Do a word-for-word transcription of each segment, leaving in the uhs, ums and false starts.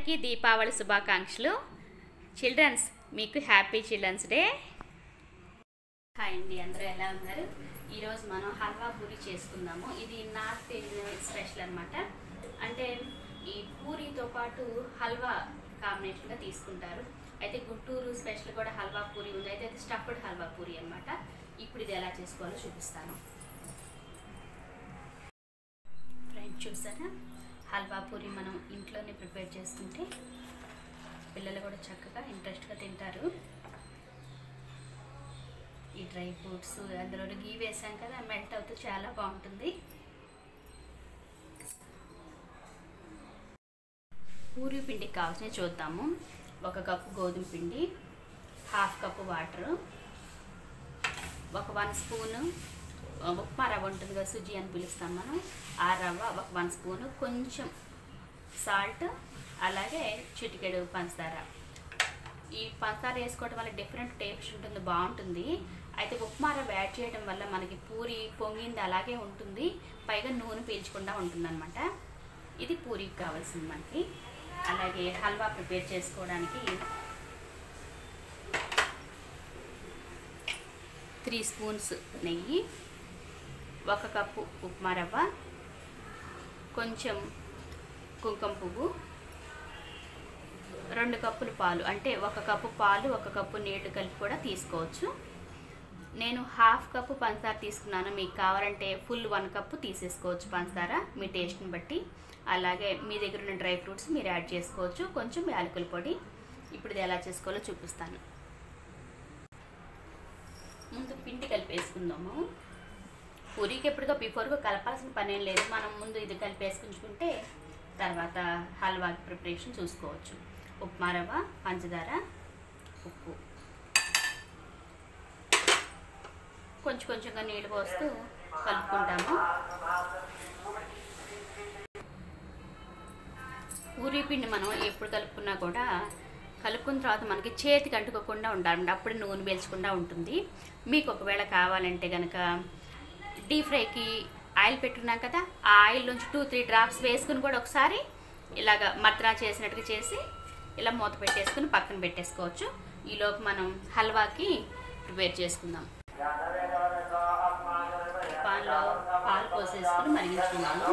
అందరికీ దీపావళి శుభాకాంక్షలు. చిల్డ్రన్స్ మీకు హ్యాపీ చిల్డ్రన్స్ డే. హాయ్ అండి, అందరూ ఎలా ఉన్నారు? ఈరోజు మనం హల్వా పూరి చేసుకుందాము. ఇది నార్త్ ఇండియన్ స్పెషల్ అనమాట. అంటే ఈ పూరితో పాటు హల్వా కాంబినేషన్గా తీసుకుంటారు. అయితే గుంటూరు స్పెషల్ కూడా హల్వా పూరి ఉంది. అయితే అది స్టఫ్డ్ హల్వా పూరి అనమాట. ఇప్పుడు ఇది ఎలా చేసుకోవాలో చూపిస్తాను. ఫ్రెండ్స్, చూసారా, హల్వా పూరి మనం ఇంట్లోనే ప్రిపేర్ చేసుకుంటే పిల్లలు కూడా చక్కగా ఇంట్రెస్ట్గా తింటారు. ఈ డ్రై ఫ్రూట్స్ అందులో గీ వేసాం కదా, మెల్ట్ అవుతూ చాలా బాగుంటుంది. పూరి పిండికి కావాల్సినవి చూద్దాము. ఒక కప్పు గోధుమ పిండి, హాఫ్ కప్పు వాటరు, ఒక వన్ స్పూను ఉప్మా రవ్వ ఉంటుంది కదా, సుజీ అని పిలుస్తాం మనం, ఆ రవ్వ ఒక వన్ స్పూను, కొంచెం సాల్ట్, అలాగే చిటికెడు పంచదార. ఈ పంచదార వేసుకోవడం వల్ల డిఫరెంట్ టేస్ట్ ఉంటుంది, బాగుంటుంది. అయితే ఉప్మా రవ్వ యాడ్ చేయడం వల్ల మనకి పూరి పొంగింది అలాగే ఉంటుంది, పైగా నూనె పీల్చకుండా ఉంటుంది అనమాట. ఇది పూరికి కావాల్సింది మనకి. అలాగే హల్వా ప్రిపేర్ చేసుకోవడానికి త్రీ స్పూన్స్ నెయ్యి, ఒక కప్పు ఉప్మా రవ్వ, కొంచెం కుంకుమ పువ్వు, రెండు కప్పులు పాలు. అంటే ఒక కప్పు పాలు ఒక కప్పు నీళ్లు కలిపి కూడా తీసుకోవచ్చు. నేను హాఫ్ కప్పు పంచదార తీసుకున్నాను. మీకు కావాలంటే ఫుల్ వన్ కప్పు తీసేసుకోవచ్చు పంచదార, మీ టేస్ట్ని బట్టి. అలాగే మీ దగ్గర ఉన్న డ్రై ఫ్రూట్స్ మీరు యాడ్ చేసుకోవచ్చు, కొంచెం యాలకుల పొడి. ఇప్పుడు ఇది ఎలా చేసుకోవాలో చూపిస్తాను. ముందు పిండి కలిపేసుకుందాము. పూరికి ఎప్పుడుగా బిఫోర్గా కలపాల్సిన పని ఏం లేదు. మనం ముందు ఇది కలిపేసుకుంటే తర్వాత హల్వాకి ప్రిపరేషన్ చూసుకోవచ్చు. ఉప్మా రవ్వ, పంచదార, ఉప్పు, కొంచెం కొంచెంగా నీళ్ళు పోస్తూ కలుపుకుంటాము. పూరి పిండి మనం ఎప్పుడు కలుపుకున్నా కూడా కలుపుకున్న తర్వాత మనకి చేతికి అంటుకోకుండా ఉండాలి, అప్పుడు నూనె పీల్చకుండా ఉంటుంది. మీకు ఒకవేళ కావాలంటే కనుక డీప్ ఫ్రైకి ఆయిల్ పెట్టుకున్నాం కదా, ఆ ఆయిల్ నుంచి టూ త్రీ డ్రాప్స్ వేసుకుని కూడా ఒకసారి ఇలాగ మద్రా చేసినట్టుగా చేసి ఇలా మూత పెట్టేసుకుని పక్కన పెట్టేసుకోవచ్చు. ఈలోపు మనం హల్వాకి ప్రిపేర్ చేసుకుందాం. పాన్లో పాలు పోసేసుకుని మరిగించుకుందాము.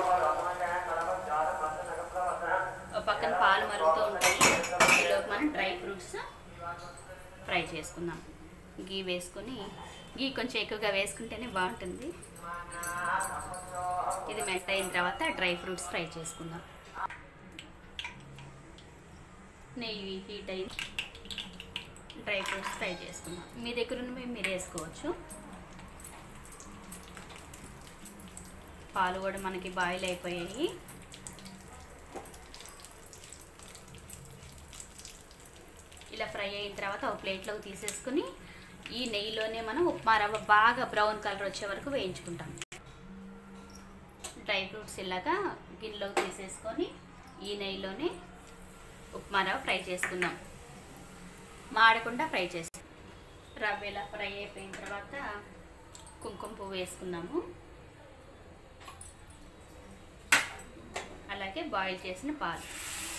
పక్కన పాలు మరుగుతూ ఉంటాయి. ఈలోపు మనం డ్రై ఫ్రూట్స్ ఫ్రై చేసుకుందాం. గీ వేసుకొని, గీ కొంచెం ఎక్కువగా వేసుకుంటేనే బాగుంటుంది. ఇది మెల్ట్ అయిన తర్వాత డ్రై ఫ్రూట్స్ ఫ్రై చేసుకుందాం. నెయ్యి హీట్ అయి డ్రై ఫ్రూట్స్ ఫ్రై చేసుకుందాం. మీ దగ్గర ఉన్నవి మీరు వేసుకోవచ్చు. పాలు కూడా మనకి బాయిల్ అయిపోయాయి. ఇలా ఫ్రై అయిన తర్వాత ఒక ప్లేట్లోకి తీసేసుకుని ఈ నెయ్యిలోనే మనం ఉప్మా రవ్వ బాగా బ్రౌన్ కలర్ వచ్చే వరకు వేయించుకుంటాం. డ్రై ఫ్రూట్స్ ఇలాగా గిన్నెలోకి తీసేసుకొని ఈ నెయ్యిలోనే ఉప్మా రవ్వ ఫ్రై చేసుకుందాం. మాడకుండా ఫ్రై చేస్తాం. రవ్వ ఇలా ఫ్రై అయిపోయిన తర్వాత కుంకుమ పువ్వు వేసుకుందాము. అలాగే బాయిల్ చేసిన పాలు,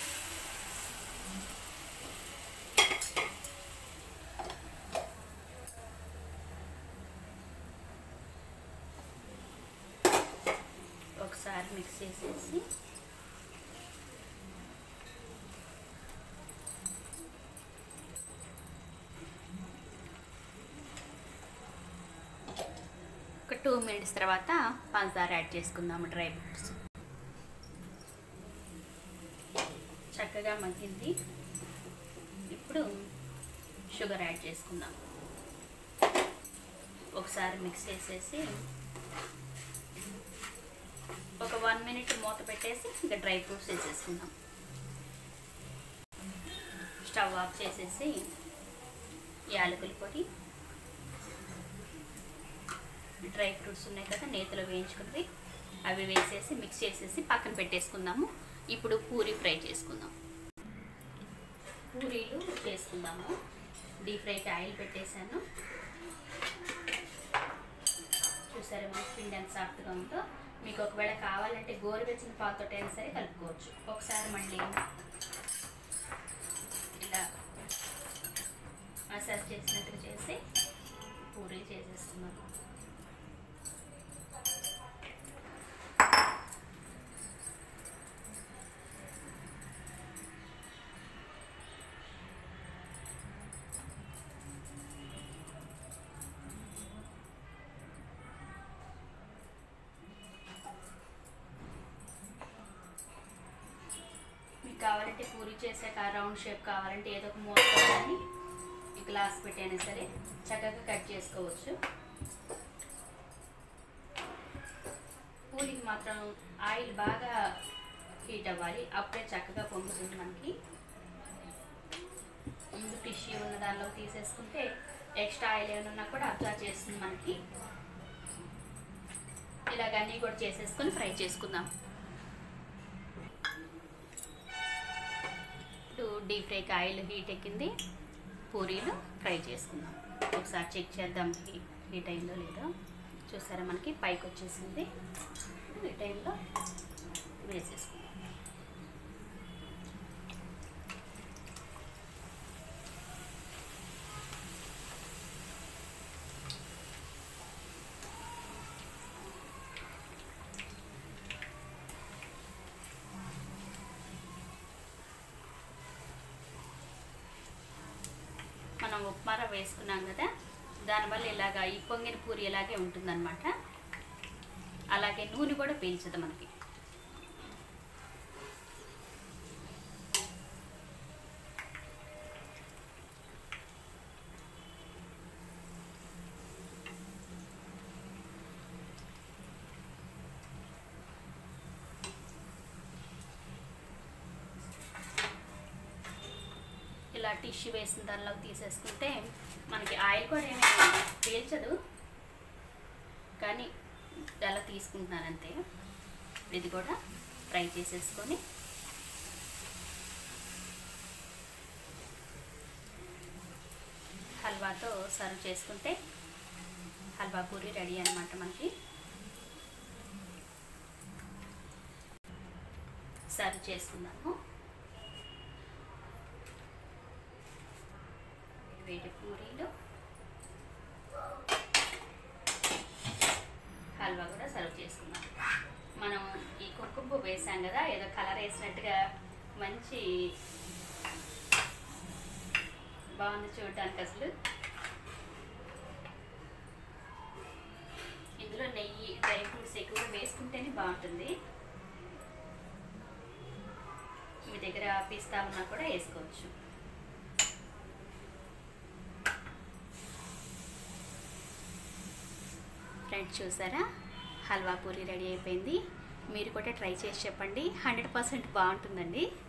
ఒకసారి మిక్స్ చేసేసి ఒక టూ మినిట్స్ తర్వాత పంచదార యాడ్ చేసుకుందాము. డ్రై ఫ్రూట్స్ చక్కగా మగ్గింది. ఇప్పుడు షుగర్ యాడ్ చేసుకుందాం. ఒకసారి మిక్స్ చేసేసి ఒక వన్ మినిట్ మూత పెట్టేసి ఇంకా డ్రై ఫ్రూట్స్ వేసేసుకుందాం. స్టవ్ ఆఫ్ చేసేసి యాలకుల పొడి, డ్రై ఫ్రూట్స్ ఉన్నాయి కదా నేతిలో వేయించుకున్నవి, అవి వేసేసి మిక్స్ చేసేసి పక్కన పెట్టేసుకుందాము. ఇప్పుడు పూరి ఫ్రై చేసుకుందాం. పూరీలు చేసుకుందాము. డీప్ ఫ్రైకి ఆయిల్ పెట్టేశాను. చూసారా మన పిండి ఎంత సాఫ్ట్గా ఉందో. మీకు ఒకవేళ కావాలంటే గోరువెచ్చని పాలతోటైనా సరే కలుపుకోవచ్చు. ఒకసారి మళ్ళీ సర్వ్ చేసినట్టుగా చేసి పూరీ చేసేస్తున్నాను. మీకు కావాలంటే పూరీ చేసాక రౌండ్ షేప్ కావాలంటే ఏదో ఒక మూత కానీ ఈ గ్లాస్ పెట్టైనా సరే చక్కగా కట్ చేసుకోవచ్చు. పూరీకి మాత్రం ఆయిల్ బాగా హీట్ అవ్వాలి, అప్పుడే చక్కగా పొంగుతుంది మనకి. ముందు టిష్యూ ఉన్న దానిలో తీసేసుకుంటే ఎక్స్ట్రా ఆయిల్ ఏమైనా ఉన్నా కూడా అబ్జర్వ్ చేస్తుంది మనకి. ఇలాగ అన్నీ కూడా చేసేసుకొని ఫ్రై చేసుకుందాం. డీప్ ఫ్రైకి ఆయిల్ హీట్ ఎక్కింది, పూరీలు ఫ్రై చేసుకుందాం. ఒకసారి చెక్ చేద్దాం హీట్ అయిందో లేదో. చూసారా మనకి పైకి వచ్చేసింది. ఈ టైంలో వేసేసుకుందాం. మనం ఉప్మా రవ్వ వేసుకున్నాం కదా, దానివల్ల ఇలాగా ఈ పొంగిన పూరి ఇలాగే ఉంటుందన్నమాట. అలాగే నూనె కూడా పీల్చదు మనకి. ఇలా టిష్యూ వేసిన దానిలో తీసేసుకుంటే మనకి ఆయిల్ కూడా ఏమీ పీల్చదు, కానీ అలా తీసుకుంటున్నాను అంతే. ఇది కూడా ఫ్రై చేసేసుకొని హల్వాతో సర్వ్ చేసుకుంటే హల్వా పూరి రెడీ అన్నమాట మనకి. సర్వ్ చేసుకున్నాము. వేడి పూరీలు, హల్వా కూడా సర్వ్ చేసుకున్నాం. మనం ఈ కుంకుమ పువ్వు వేసాం కదా, ఏదో కలర్ వేసినట్టుగా మంచి బాగుంది చూడడానికి. అసలు ఇందులో నెయ్యి, డ్రై ఫ్రూట్స్ ఎక్కువగా వేసుకుంటేనే బాగుంటుంది. మీ దగ్గర పిస్తా ఉన్నా కూడా వేసుకోవచ్చు. ఫ్రెండ్స్ చూసారా, హల్వా పూరి రెడీ అయిపోయింది. మీరు కూడా ట్రై చేసి చెప్పండి, హండ్రెడ్ పర్సెంట్ బాగుంటుందండి.